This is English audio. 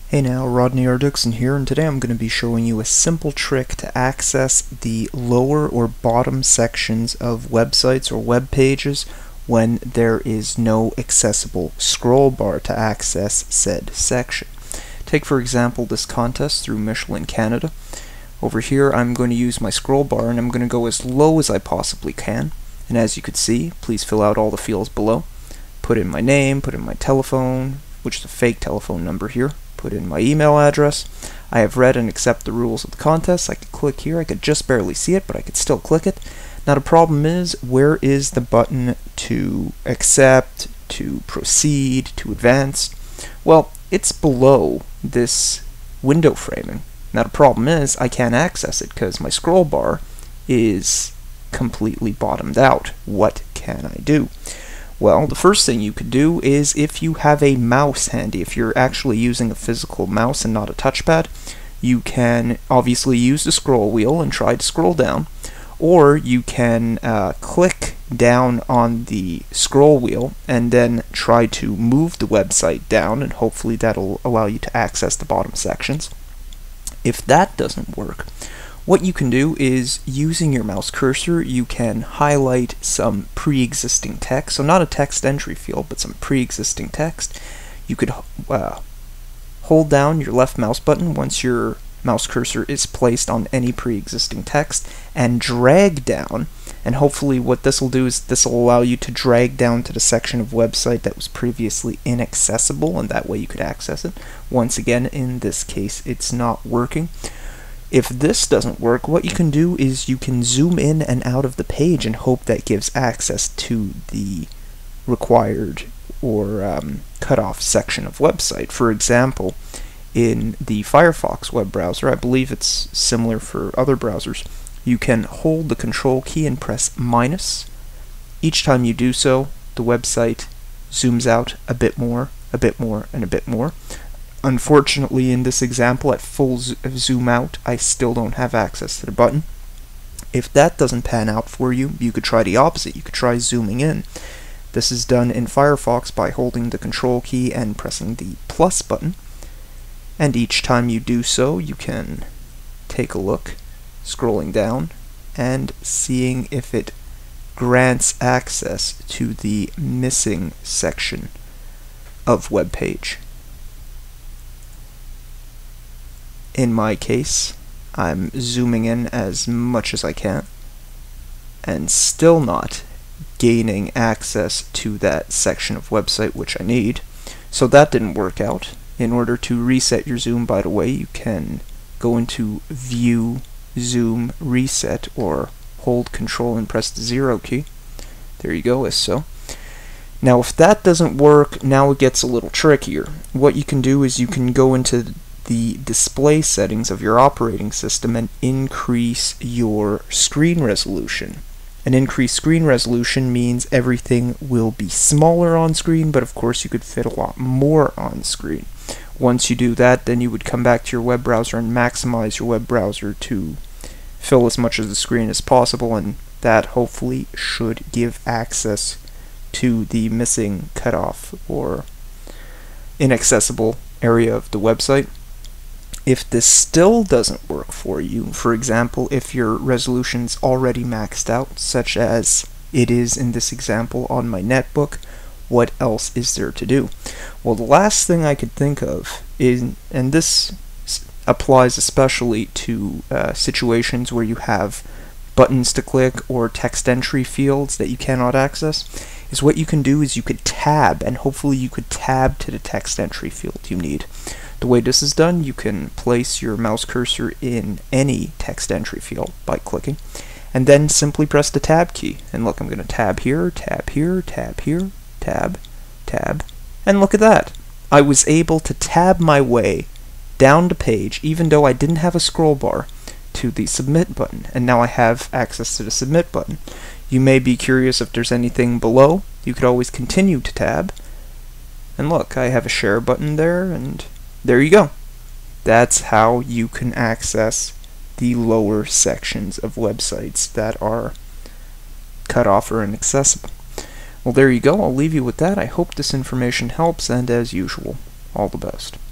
Hey now, Rodney R. Dixon here, and today I'm going to be showing you a simple trick to access the lower or bottom sections of websites or web pages when there is no accessible scroll bar to access said section. Take for example this contest through Michelin Canada. Over here I'm going to use my scroll bar and I'm going to go as low as I possibly can, and as you can see, please fill out all the fields below. Put in my name, put in my telephone, which is a fake telephone number here. Put in my email address. I have read and accept the rules of the contest. I could click here. I could just barely see it, but I could still click it. Now the problem is, where is the button to accept, to proceed, to advance? Well, it's below this window framing. Now the problem is, I can't access it because my scroll bar is completely bottomed out. What can I do? Well, the first thing you could do is, if you have a mouse handy, if you're actually using a physical mouse and not a touchpad, you can obviously use the scroll wheel and try to scroll down, or you can click down on the scroll wheel and then try to move the website down, and hopefully that'll allow you to access the bottom sections. If that doesn't work, what you can do is, using your mouse cursor, you can highlight some pre-existing text. So not a text entry field, but some pre-existing text. You could hold down your left mouse button once your mouse cursor is placed on any pre-existing text and drag down. And hopefully what this will do is this will allow you to drag down to the section of website that was previously inaccessible, and that way you could access it. Once again, in this case, it's not working. If this doesn't work, what you can do is you can zoom in and out of the page and hope that gives access to the required or cutoff section of website. For example, in the Firefox web browser, I believe it's similar for other browsers, you can hold the control key and press minus. Each time you do so, the website zooms out a bit more, and a bit more. Unfortunately, in this example, at full zoom out, I still don't have access to the button. If that doesn't pan out for you, you could try the opposite. You could try zooming in. This is done in Firefox by holding the control key and pressing the plus button. And each time you do so, you can take a look, scrolling down, and seeing if it grants access to the missing section of web page. In my case, I'm zooming in as much as I can and still not gaining access to that section of website which I need. So that didn't work out. In order to reset your zoom, by the way, you can go into View, Zoom, Reset, or hold Control and press the 0 key. There you go, as so. Now if that doesn't work, now it gets a little trickier. What you can do is you can go into the display settings of your operating system and increase your screen resolution. An increased screen resolution means everything will be smaller on screen, but of course you could fit a lot more on screen. Once you do that, then you would come back to your web browser and maximize your web browser to fill as much of the screen as possible, and that hopefully should give access to the missing cutoff or inaccessible area of the website. If this still doesn't work for you, for example, if your resolution's already maxed out, such as it is in this example on my netbook, what else is there to do? Well, the last thing I could think of is, and this applies especially to situations where you have buttons to click or text entry fields that you cannot access, is what you can do is you could tab, and hopefully you could tab to the text entry field you need. The way this is done, you can place your mouse cursor in any text entry field by clicking, and then simply press the tab key. And look, I'm going to tab here, tab here, tab here, tab, tab, and look at that. I was able to tab my way down the page, even though I didn't have a scroll bar, to the submit button, and now I have access to the submit button. You may be curious if there's anything below. You could always continue to tab, and look, I have a share button there, and there you go. That's how you can access the lower sections of websites that are cut off or inaccessible. Well, there you go. I'll leave you with that. I hope this information helps, and as usual, all the best.